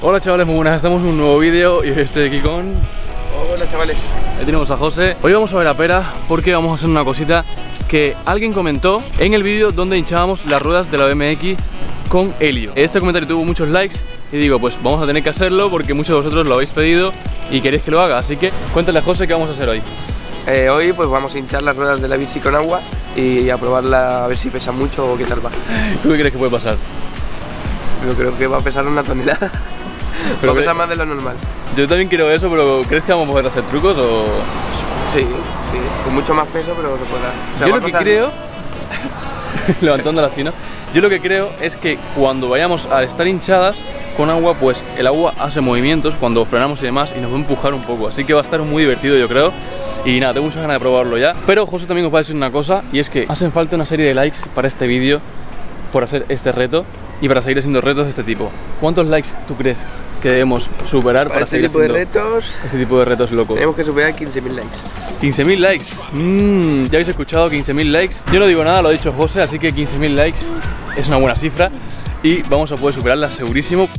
Hola chavales, muy buenas, estamos en un nuevo vídeo y hoy estoy aquí con... Hola chavales. Ahí tenemos a José. Hoy vamos a ver a Pera porque vamos a hacer una cosita que alguien comentó en el vídeo donde hinchábamos las ruedas de la BMX con helio. Este comentario tuvo muchos likes y digo, pues vamos a tener que hacerlo porque muchos de vosotros lo habéis pedido y queréis que lo haga. Así que cuéntale a José qué vamos a hacer hoy. Hoy pues vamos a hinchar las ruedas de la bici con agua y a probarla a ver si pesa mucho o qué tal va. ¿Tú qué crees que puede pasar? Yo creo que va a pesar una tonelada. Pero va a pesar más de lo normal. Yo también quiero eso, pero ¿crees que vamos a poder hacer trucos o...? Sí, con mucho más peso, pero se podrá. O sea, yo lo que creo... levantándola así, ¿no? Yo lo que creo es que cuando vayamos a estar hinchadas con agua, pues el agua hace movimientos cuando frenamos y demás y nos va a empujar un poco. Así que va a estar muy divertido, yo creo. Y nada, tengo muchas ganas de probarlo ya. Pero José también os va a decir una cosa, y es que hacen falta una serie de likes para este vídeo por hacer este reto y para seguir haciendo retos de este tipo. ¿Cuántos likes tú crees que debemos superar para seguir haciendo este tipo de retos locos? Tenemos que superar 15.000 likes. 15.000 likes. Ya habéis escuchado, 15.000 likes. Yo no digo nada, lo ha dicho José, así que 15.000 likes es una buena cifra y vamos a poder superarla segurísimo.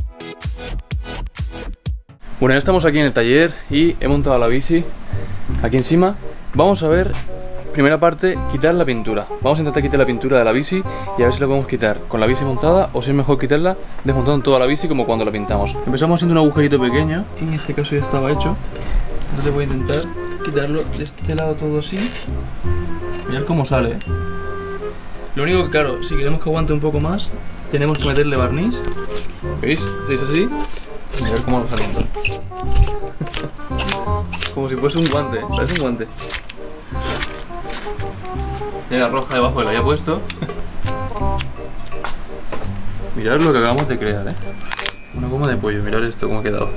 Bueno, ya estamos aquí en el taller y he montado la bici aquí encima. Vamos a ver, primera parte, quitar la pintura. Vamos a intentar quitar la pintura de la bici y a ver si la podemos quitar con la bici montada o si es mejor quitarla desmontando toda la bici como cuando la pintamos. Empezamos haciendo un agujerito pequeño y en este caso ya estaba hecho. Entonces voy a intentar quitarlo de este lado todo así. Mirad cómo sale, ¿eh? Lo único que, claro, si queremos que aguante un poco más, tenemos que meterle barniz. ¿Veis? ¿Veis así? Mirad cómo va saliendo. Como si fuese un guante, ¿eh? Parece un guante. Tiene la roja debajo que la había puesto. Mirad lo que acabamos de crear, ¿eh? Una goma de pollo, mirad esto cómo ha quedado.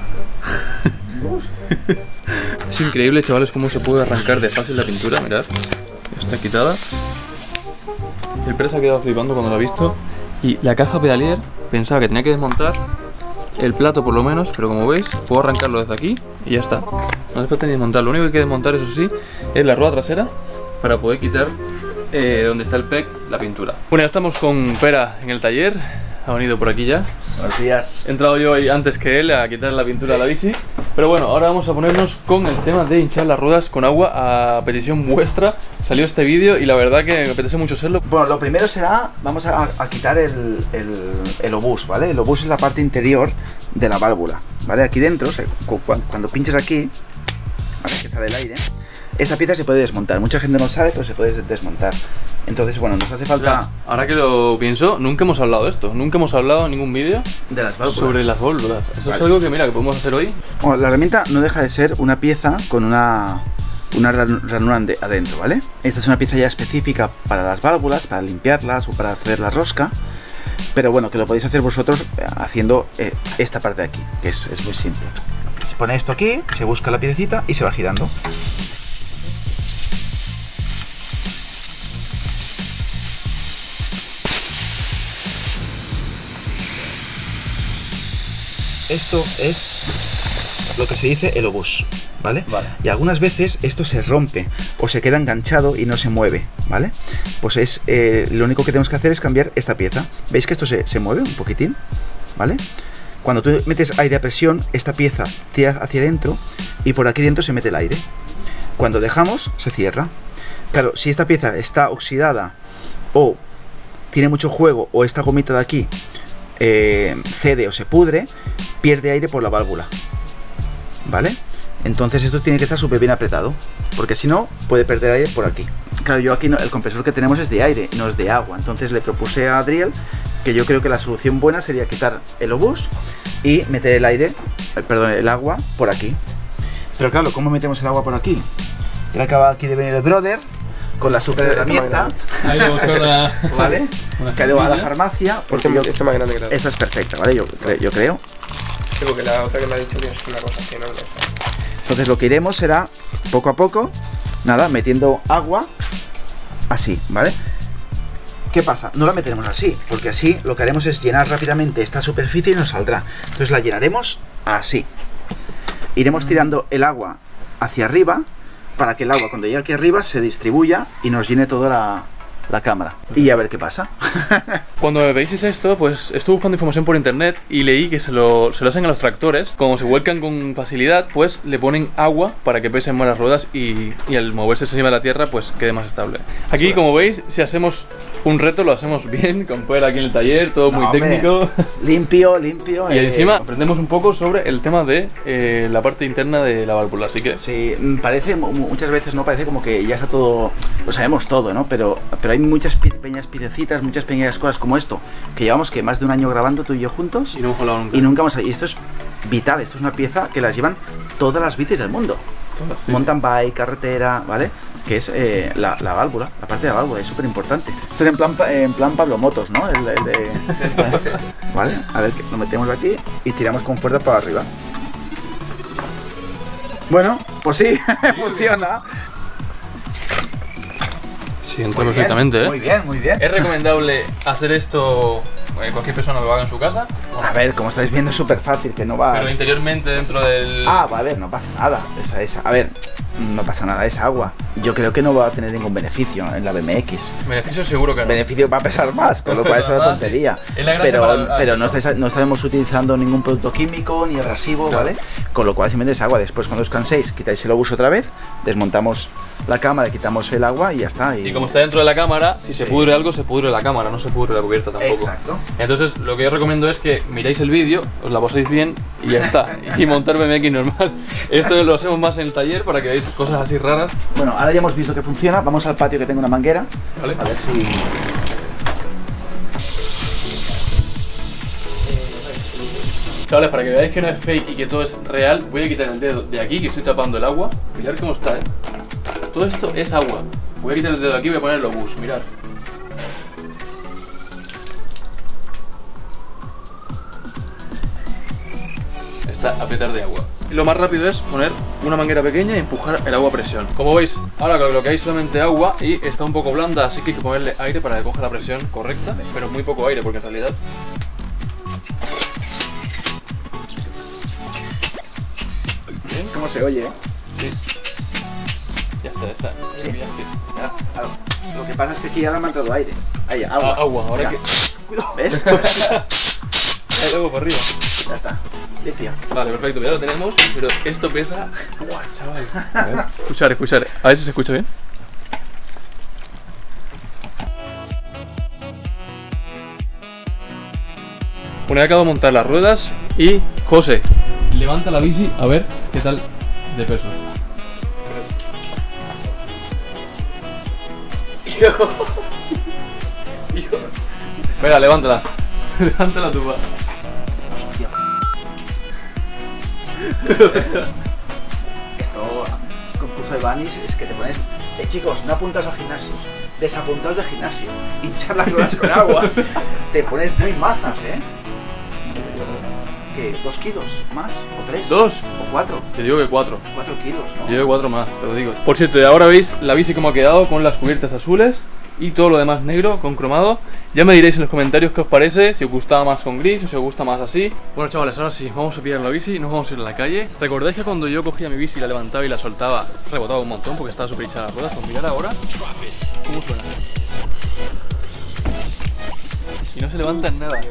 Es increíble, chavales, cómo se puede arrancar de fácil la pintura, mirad. Ya está quitada. El Pera se ha quedado flipando cuando lo ha visto. Y la caja pedalier pensaba que tenía que desmontar el plato por lo menos, pero como veis, puedo arrancarlo desde aquí y ya está. No hace falta ni desmontar. Lo único que hay que desmontar, eso sí, es la rueda trasera para poder quitar donde está el PEC, la pintura. Bueno, ya estamos con Pera en el taller. Ha venido por aquí ya. Buenos días. He entrado yo ahí antes que él a quitar la pintura de la bici. Pero bueno, ahora vamos a ponernos con el tema de hinchar las ruedas con agua. A petición vuestra salió este vídeo y la verdad que me apetece mucho hacerlo. Bueno, lo primero será, vamos a quitar el obús, ¿vale? El obús es la parte interior de la válvula, ¿vale? Aquí dentro, o sea, cuando pinches aquí, ¿vale? Que sale el aire, esta pieza se puede desmontar. Mucha gente no sabe, pero se puede desmontar. Entonces, bueno, nos hace falta... O sea, ahora que lo pienso, nunca hemos hablado de esto. Nunca hemos hablado en ningún vídeo de las válvulas. Sobre las válvulas. Eso vale. Es algo que, mira, que podemos hacer hoy. Bueno, la herramienta no deja de ser una pieza con una ranura adentro, ¿vale? Esta es una pieza ya específica para las válvulas, para limpiarlas o para hacer la rosca. Pero bueno, que lo podéis hacer vosotros haciendo esta parte de aquí, que es muy simple. Se pone esto aquí, se busca la piececita y se va girando. Esto es lo que se dice el obús, ¿vale? Vale. Y algunas veces esto se rompe o se queda enganchado y no se mueve, ¿vale? Pues es lo único que tenemos que hacer es cambiar esta pieza. ¿Veis que esto se mueve un poquitín? ¿Vale? Cuando tú metes aire a presión, esta pieza cierra hacia adentro y por aquí dentro se mete el aire. Cuando dejamos, se cierra. Claro, si esta pieza está oxidada o tiene mucho juego o esta gomita de aquí cede o se pudre, pierde aire por la válvula, ¿vale? Entonces esto tiene que estar súper bien apretado, porque si no, puede perder aire por aquí. Claro, yo aquí no, el compresor que tenemos es de aire, no es de agua. Entonces le propuse a Adriel que yo creo que la solución buena sería quitar el obús y meter el aire, el agua por aquí. Pero claro, ¿cómo metemos el agua por aquí? Ya acaba aquí de venir el brother con la super herramienta. Ahí lo busco ¿Vale? Que ha ido a la farmacia porque Este más grande que la otra. esta es perfecta, ¿vale? Yo creo. Sí, porque la otra que me ha dicho que es una cosa así, ¿no? Entonces lo que iremos será, poco a poco, nada, metiendo agua así, ¿vale? ¿Qué pasa? No la meteremos así, porque así lo que haremos es llenar rápidamente esta superficie y nos saldrá. Entonces la llenaremos así. Iremos tirando el agua hacia arriba para que el agua cuando llegue aquí arriba se distribuya y nos llene toda la cámara y a ver qué pasa. Cuando me pedís esto, pues estuve buscando información por internet y leí que se lo hacen a los tractores. Como se vuelcan con facilidad, pues le ponen agua para que pesen más las ruedas y al moverse encima de la tierra, pues quede más estable. Aquí, como veis, si hacemos un reto, lo hacemos bien, con Pera aquí en el taller, todo muy técnico. Limpio, limpio. Y encima aprendemos un poco sobre el tema de la parte interna de la válvula, así que... Sí, parece, muchas veces no parece como que ya está todo, lo sabemos todo, ¿no? Pero hay muchas pequeñas piececitas, muchas pequeñas cosas como esto, que llevamos que más de un año grabando tú y yo juntos. Y no hemos hablado nunca. Y nunca hemos... Y esto es vital, esto es una pieza que las llevan todas las bicis del mundo. Sí. Mountain bike, carretera, ¿vale? Que es la válvula, la parte de la válvula, es súper importante. Esto es en plan Pablo Motos, ¿no? ¿Vale? A ver, lo metemos aquí y tiramos con fuerza para arriba. Bueno, pues sí, funciona. Sí, entra perfectamente, ¿eh? Muy bien, muy bien. ¿Es recomendable hacer esto cualquier persona lo haga en su casa? A ver, como estáis viendo es súper fácil, que no vas... Pero interiormente dentro del... Ah, a ver, no pasa nada. A ver, no pasa nada, es agua. Yo creo que no va a tener ningún beneficio en la BMX. Beneficio seguro que no. Beneficio va a pesar más, con lo cual es una tontería. Sí. Es la gracia pero no estamos utilizando ningún producto químico ni abrasivo, claro. ¿Vale? Con lo cual simplemente es agua. Después cuando os canséis, quitáis el obús otra vez, desmontamos la cámara, quitamos el agua y ya está. Y como está dentro de la cámara, si se pudre algo, se pudre la cámara, no se pudre la cubierta tampoco. Exacto. Entonces, lo que yo recomiendo es que miráis el vídeo, os la paséis bien y ya está. Y montar BMX normal. Esto lo hacemos más en el taller para que veáis cosas así raras. Bueno, ahora ya hemos visto que funciona. Vamos al patio que tengo una manguera. Vale. A ver si... Chavales, para que veáis que no es fake y que todo es real, voy a quitar el dedo de aquí, que estoy tapando el agua. Mirad cómo está, ¿eh? Todo esto es agua. Voy a quitar el dedo de aquí y voy a poner el obús, mirad. Está a petar de agua. Y lo más rápido es poner una manguera pequeña y empujar el agua a presión. Como veis, ahora lo que hay es solamente agua y está un poco blanda, así que hay que ponerle aire para que coja la presión correcta, pero muy poco aire, porque en realidad... ¿Bien? ¿Cómo se oye? Sí. Ya está. Sí. Lo que pasa es que aquí ya le han mandado aire. Ahí, agua. Agua, ahora que... Cuidado. ¿Ves? El agua para arriba. Ya está. Limpia. Vale, perfecto, ya lo tenemos, pero esto pesa... ¡Guau, chaval! A ver. Escuchar. A ver si se escucha bien. Bueno, he acabado de montar las ruedas y... José, levanta la bici a ver qué tal de peso. Espera, levántala. Levántala tú, va. Hostia. Esto, concurso de Vanis, es que te pones... chicos, no apuntaos al gimnasio. Desapuntaos del gimnasio. Hinchar las ruedas con agua. Te pones muy mazas, ¿eh? ¿Qué? ¿2 kilos más? ¿O 3? ¿2? ¿O 4? Te digo que 4. 4 kilos, ¿no? Yo digo 4 más, te lo digo. Por cierto, y ahora veis la bici como ha quedado con las cubiertas azules y todo lo demás negro con cromado. Ya me diréis en los comentarios qué os parece, si os gustaba más con gris o si os gusta más así. Bueno, chavales, ahora sí, vamos a pillar la bici y nos vamos a ir a la calle. ¿Recordáis que cuando yo cogía mi bici, la levantaba y la soltaba, rebotaba un montón porque estaba súper hinchada las ruedas? Pues mirad ahora cómo suena. Y no se levanta en nada.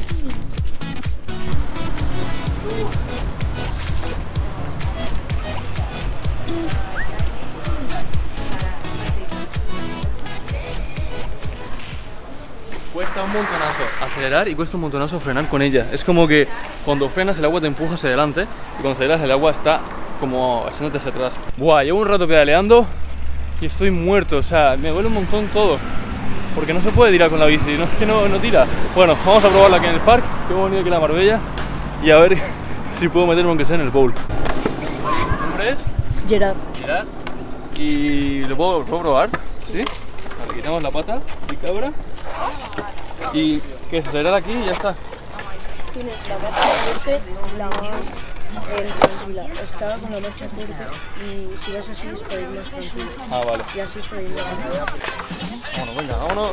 Cuesta un montonazo acelerar y cuesta un montonazo frenar con ella. Es como que cuando frenas el agua te empuja hacia adelante y cuando aceleras el agua está como echándote hacia atrás. Buah, llevo un rato pedaleando y estoy muerto, o sea, me duele un montón todo. Porque no se puede tirar con la bici, no es que no tira. Bueno, vamos a probarla aquí en el parque, que hemos venido aquí a la Marbella y a ver si puedo meterme aunque sea en el bowl. ¿Tu nombre es? Gerard. Gerard. ¿Y lo puedo probar? ¿Sí? Vale, quitamos la pata y cabra. Y que acelerar aquí y ya está. Tiene la marcha fuerte, la más tranquila. Está con la marcha fuerte y si vas así es para ir más tranquilo. Ah, vale. Y así es para ir más tranquilo. Vámonos, venga, vámonos.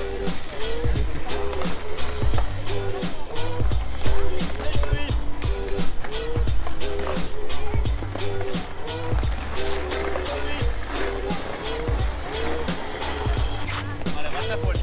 Vale, marcha fuerte.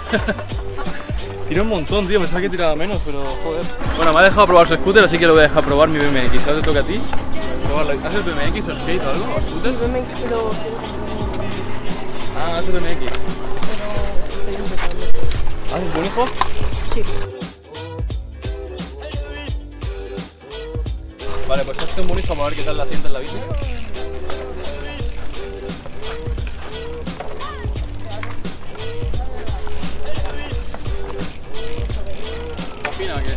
Tira un montón, tío. Pensaba que tiraba menos, pero joder. Bueno, me ha dejado probar su scooter, así que lo voy a dejar probar mi BMX. Ahora te toca a ti. ¿Haces el BMX o el skate o algo? ¿O scooter? Sí, BMX, pero... Ah, haces el BMX. Estoy empezando. ¿Haces buen hijo? Sí. Vale, pues hazte un buen hijo para ver qué tal la sienta en la bici. ¿Afina o qué?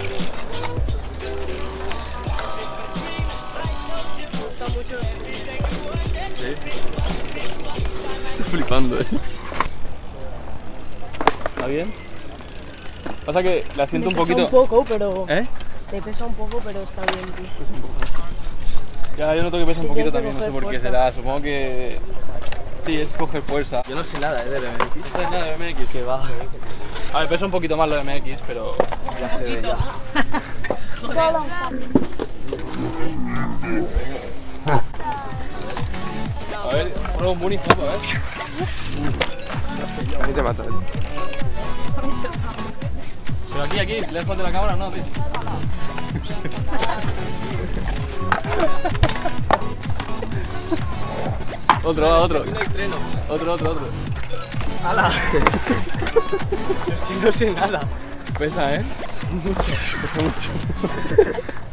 Me gusta mucho. Sí. Estoy flipando, ¿Está bien? Pasa que la siento un Me pesa poquito... un poco, pero... ¿Eh? Te pesa un poco, pero está bien, tío. Ya, yo noto que pesa un Sí, poquito tienes que también, no sé coger por qué fuerza. será. Supongo que... Sí, es coger fuerza. Yo no sé nada de BMX. No sabes nada de BMX. Que va. A ver, pesa un poquito más lo de BMX, pero... Ya se ve ya. A ver, prueba un bunny, a ver. A mí te mato. Pero aquí, lejos de la cámara, no, tío. Otro. Aquí no hay frenos. Otro. ¡Hala! Es que no sé nada. Pesa, ¿eh? Pesa mucho.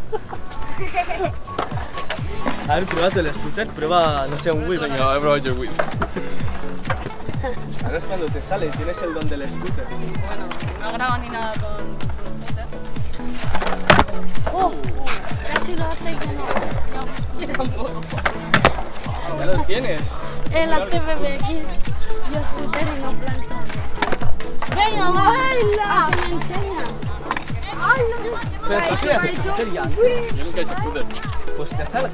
A ver, pruébate el scooter, prueba, no sé, un Wii. No, he probado yo el Wii. Ahora es cuando te sale, tienes el don del scooter. Bueno, no graba ni nada con scooter. ¡Oh! Casi lo hace y que no. Yo tampoco. Ya lo tienes. Él hace BMX, yo scooter y no plancha. ¡Venga, baila! ¡Me enseñas! ¡Ay, no! Pero tú tienes scooter ya. Yo nunca he hecho scooter. Pues te sale.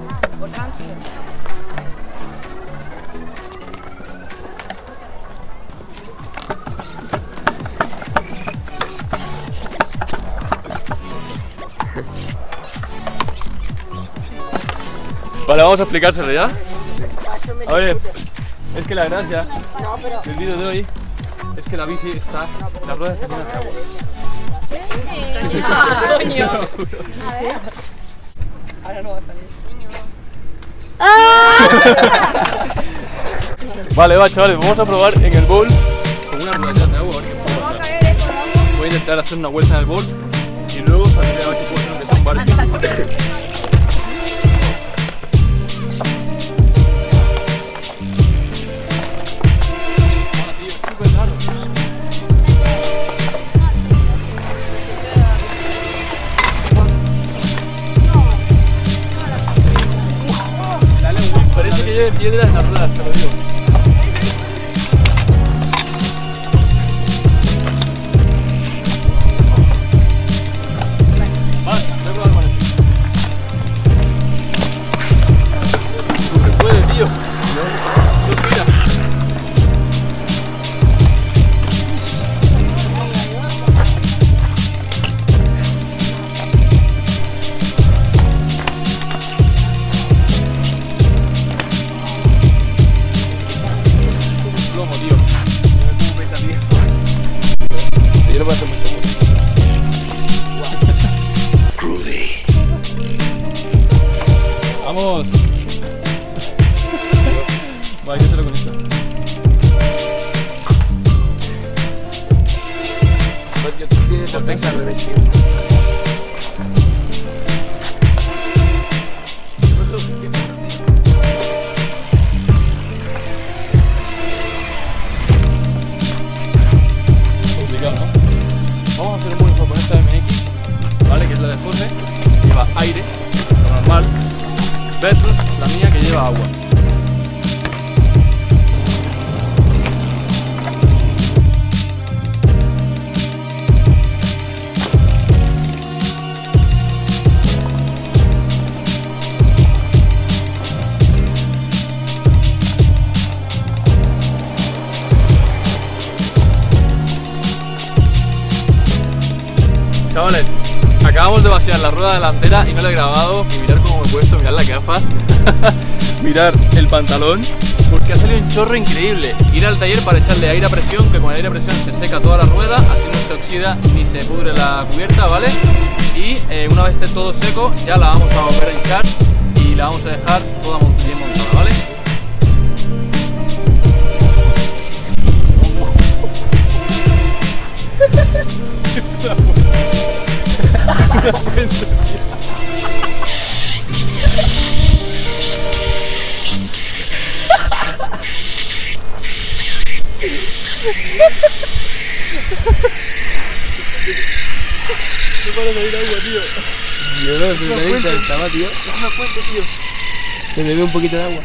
Vale, vamos a explicárselo ya. A ver, es que la gracia del vídeo de hoy es que la bici está... La rueda está llena de agua. Coño. Ahora no va a salir. Vale, va, chavales, vamos a probar en el bowl con una rueda de agua. A ver qué puede pasar. Voy a intentar hacer una vuelta en el bowl y luego salir a ver si puedo hacer lo que es un barco. Parece que lleve piedras en las ruedas, te lo digo. Vale, voy a probar, vale. No se puede, tío. No tira. Plomo, tío. ¿Cómo pesa, tío? Yo lo voy a hacer mucho. ¡Vamos! Vale, yo te lo conecto. Porque tú tienes la pesa al revés, tío. Complicado, ¿no? Vamos a hacer un buen con esta BMX, ¿vale? Que es la de José, que lleva aire, lo normal, versus la mía que lleva agua. Chavales, Acabamos de vaciar la rueda delantera y no la he grabado. Y mirad cómo me he puesto, mirad las gafas. Mirad el pantalón, porque ha salido un chorro increíble. Ir al taller para echarle aire a presión, que con el aire a presión se seca toda la rueda, así no se oxida ni se pudre la cubierta, ¿vale? Y una vez esté todo seco, ya la vamos a volver a hinchar y la vamos a dejar toda bien montada, ¿vale? No para de ir agua, tío. Yo no, pero también estaba, tío. Es una fuente, tío. Se bebe un poquito de agua.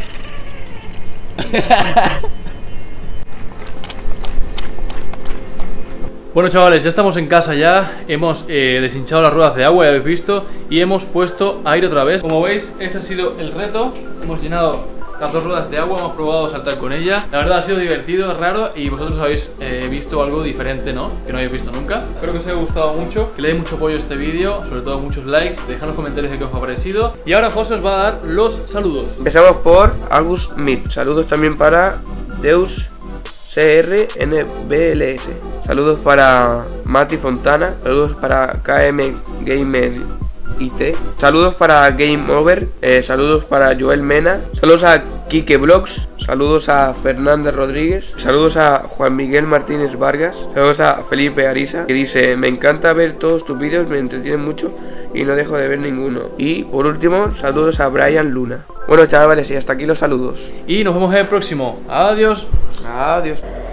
Bueno, chavales, ya estamos en casa ya. Hemos deshinchado las ruedas de agua, ya habéis visto. Y hemos puesto aire otra vez. Como veis, este ha sido el reto. Hemos llenado las 2 ruedas de agua, hemos probado saltar con ella. La verdad ha sido divertido, raro, y vosotros habéis visto algo diferente, ¿no? Que no habéis visto nunca. Espero que os haya gustado mucho, que le deis mucho apoyo a este vídeo, sobre todo muchos likes. Dejad en los comentarios de qué os ha parecido. Y ahora José os va a dar los saludos. Empezamos por Agus Mit. Saludos también para Deus CRNBLS. Saludos para Mati Fontana. Saludos para KM Gamer IT. Saludos para Game Over. Saludos para Joel Mena. Saludos a Kike Vlogs. Saludos a Fernández Rodríguez. Saludos a Juan Miguel Martínez Vargas. Saludos a Felipe Arisa, que dice: me encanta ver todos tus vídeos, me entretienen mucho y no dejo de ver ninguno. Y por último, saludos a Brian Luna. Bueno, chavales, y hasta aquí los saludos. Y nos vemos en el próximo. Adiós. Adiós.